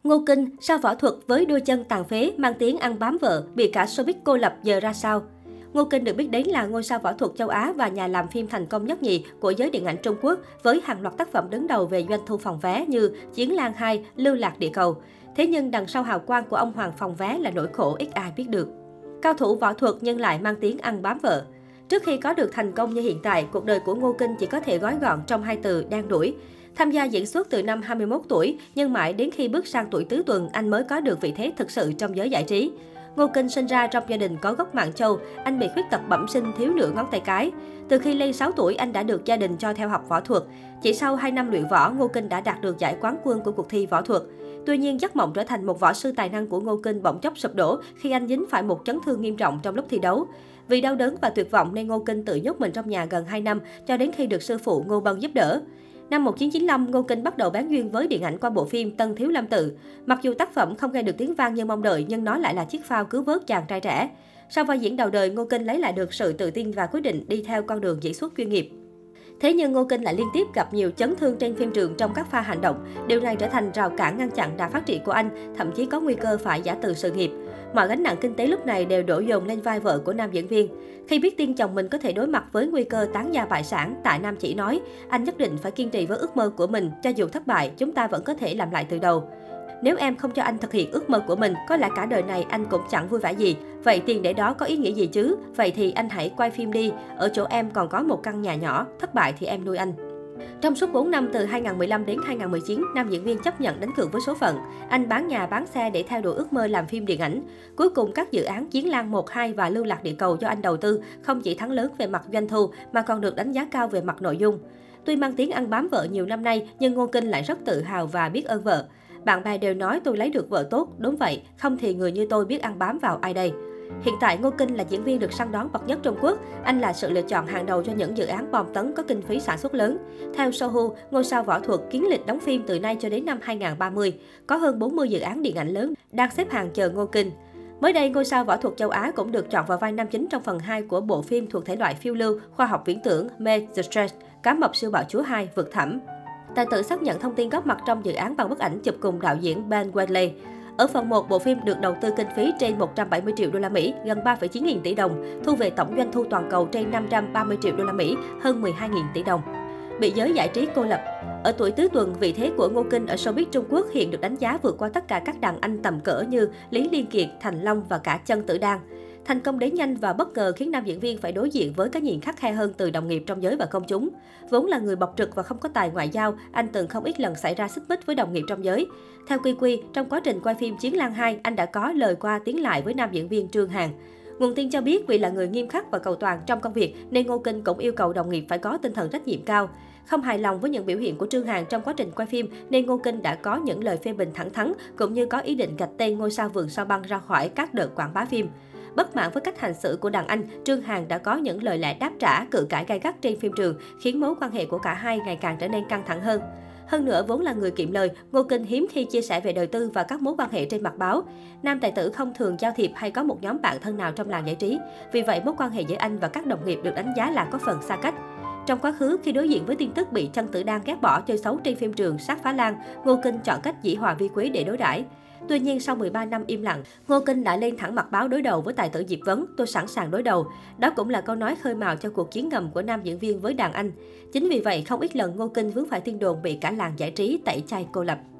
Ngô Kinh, sao võ thuật với đôi chân tàn phế, mang tiếng ăn bám vợ, bị cả showbiz cô lập giờ ra sao? Ngô Kinh được biết đến là ngôi sao võ thuật châu Á và nhà làm phim thành công nhất nhì của giới điện ảnh Trung Quốc với hàng loạt tác phẩm đứng đầu về doanh thu phòng vé như Chiến Lang 2, Lưu Lạc Địa Cầu. Thế nhưng đằng sau hào quang của ông Hoàng phòng vé là nỗi khổ ít ai biết được. Cao thủ võ thuật nhưng lại mang tiếng ăn bám vợ. Trước khi có được thành công như hiện tại, cuộc đời của Ngô Kinh chỉ có thể gói gọn trong hai từ đen đủi. Tham gia diễn xuất từ năm 21 tuổi, nhưng mãi đến khi bước sang tuổi tứ tuần, anh mới có được vị thế thực sự trong giới giải trí. Ngô Kinh sinh ra trong gia đình có gốc Mạn Châu, anh bị khuyết tật bẩm sinh thiếu nửa ngón tay cái. Từ khi lên 6 tuổi, anh đã được gia đình cho theo học võ thuật. Chỉ sau 2 năm luyện võ, Ngô Kinh đã đạt được giải quán quân của cuộc thi võ thuật. Tuy nhiên, giấc mộng trở thành một võ sư tài năng của Ngô Kinh bỗng chốc sụp đổ khi anh dính phải một chấn thương nghiêm trọng trong lúc thi đấu. Vì đau đớn và tuyệt vọng nên Ngô Kinh tự nhốt mình trong nhà gần 2 năm cho đến khi được sư phụ Ngô Bân giúp đỡ. Năm 1995, Ngô Kinh bắt đầu bán duyên với điện ảnh qua bộ phim Tân Thiếu Lâm Tự. Mặc dù tác phẩm không gây được tiếng vang như mong đợi, nhưng nó lại là chiếc phao cứu vớt chàng trai trẻ. Sau vai diễn đầu đời, Ngô Kinh lấy lại được sự tự tin và quyết định đi theo con đường diễn xuất chuyên nghiệp. Thế nhưng Ngô Kinh lại liên tiếp gặp nhiều chấn thương trên phim trường trong các pha hành động. Điều này trở thành rào cản ngăn chặn đà phát triển của anh, thậm chí có nguy cơ phải giã từ sự nghiệp. Mọi gánh nặng kinh tế lúc này đều đổ dồn lên vai vợ của nam diễn viên. Khi biết tin chồng mình có thể đối mặt với nguy cơ tán gia bại sản, Tạ Nam chỉ nói, anh nhất định phải kiên trì với ước mơ của mình, cho dù thất bại, chúng ta vẫn có thể làm lại từ đầu. Nếu em không cho anh thực hiện ước mơ của mình, có lẽ cả đời này anh cũng chẳng vui vẻ gì. Vậy tiền để đó có ý nghĩa gì chứ? Vậy thì anh hãy quay phim đi, ở chỗ em còn có một căn nhà nhỏ, thất bại thì em nuôi anh. Trong suốt 4 năm từ 2015 đến 2019, nam diễn viên chấp nhận đánh cược với số phận. Anh bán nhà bán xe để theo đuổi ước mơ làm phim điện ảnh. Cuối cùng các dự án Chiến Lang 1, 2 và Lưu Lạc Địa Cầu do anh đầu tư không chỉ thắng lớn về mặt doanh thu mà còn được đánh giá cao về mặt nội dung. Tuy mang tiếng ăn bám vợ nhiều năm nay, nhưng Ngô Kinh lại rất tự hào và biết ơn vợ. Bạn bè đều nói tôi lấy được vợ tốt, đúng vậy, không thì người như tôi biết ăn bám vào ai đây. Hiện tại, Ngô Kinh là diễn viên được săn đón bậc nhất Trung Quốc. Anh là sự lựa chọn hàng đầu cho những dự án bom tấn có kinh phí sản xuất lớn. Theo Sohu, ngôi sao võ thuật kiến lịch đóng phim từ nay cho đến năm 2030. Có hơn 40 dự án điện ảnh lớn đang xếp hàng chờ Ngô Kinh. Mới đây, ngôi sao võ thuật châu Á cũng được chọn vào vai nam chính trong phần 2 của bộ phim thuộc thể loại phiêu lưu, khoa học viễn tưởng Mae the Stress, Cá mập siêu bạo chúa 2, vực thẳm. Tài tử xác nhận thông tin góp mặt trong dự án bằng bức ảnh chụp cùng đạo diễn Ben Wheatley. Ở phần 1, bộ phim được đầu tư kinh phí trên 170 triệu đô la Mỹ, gần 3,9 nghìn tỷ đồng, thu về tổng doanh thu toàn cầu trên 530 triệu đô la Mỹ, hơn 12 nghìn tỷ đồng. Bị giới giải trí cô lập. Ở tuổi tứ tuần, vị thế của Ngô Kinh ở showbiz Trung Quốc hiện được đánh giá vượt qua tất cả các đàn anh tầm cỡ như Lý Liên Kiệt, Thành Long và cả Chân Tử Đan. Thành công đến nhanh và bất ngờ khiến nam diễn viên phải đối diện với cái nhìn khắt khe hơn từ đồng nghiệp trong giới và công chúng. Vốn là người bộc trực và không có tài ngoại giao, anh từng không ít lần xảy ra xích mích với đồng nghiệp trong giới. Theo QQ, trong quá trình quay phim Chiến Lang 2, anh đã có lời qua tiếng lại với nam diễn viên Trương Hàn. Nguồn tin cho biết vì là người nghiêm khắc và cầu toàn trong công việc nên Ngô Kinh cũng yêu cầu đồng nghiệp phải có tinh thần trách nhiệm cao. Không hài lòng với những biểu hiện của Trương Hàn trong quá trình quay phim nên Ngô Kinh đã có những lời phê bình thẳng thắn cũng như có ý định gạch tên ngôi sao vườn sao băng ra khỏi các đợt quảng bá phim. Bất mãn với cách hành xử của đàn anh, Trương Hàn đã có những lời lẽ đáp trả, cự cãi gay gắt trên phim trường, khiến mối quan hệ của cả hai ngày càng trở nên căng thẳng hơn. Hơn nữa, vốn là người kiệm lời, Ngô Kinh hiếm khi chia sẻ về đời tư và các mối quan hệ trên mặt báo. Nam tài tử không thường giao thiệp hay có một nhóm bạn thân nào trong làng giải trí. Vì vậy, mối quan hệ giữa anh và các đồng nghiệp được đánh giá là có phần xa cách. Trong quá khứ, khi đối diện với tin tức bị Chân Tử Đan ghét bỏ chơi xấu trên phim trường Sát Phá Lan, Ngô Kinh chọn cách dĩ hòa vi quý để đối đãi. Tuy nhiên, sau 13 năm im lặng, Ngô Kinh đã lên thẳng mặt báo đối đầu với tài tử Diệp Vấn, tôi sẵn sàng đối đầu. Đó cũng là câu nói khơi mào cho cuộc chiến ngầm của nam diễn viên với đàn anh. Chính vì vậy, không ít lần Ngô Kinh vướng phải tin đồn bị cả làng giải trí tẩy chay cô lập.